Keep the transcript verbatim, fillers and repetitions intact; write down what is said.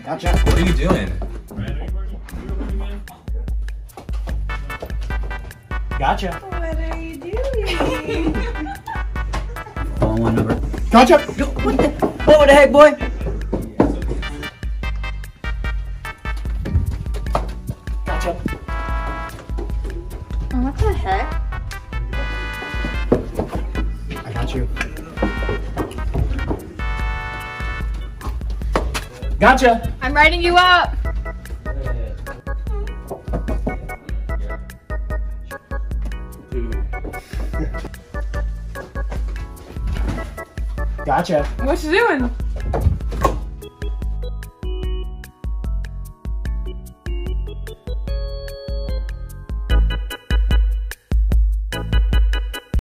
Gotcha. What are you doing? Gotcha. What are you doing? Phone one number. Gotcha. What the? What the heck, boy? Gotcha. What the heck? I got you. Gotcha. I'm writing you up. Gotcha. What you doing?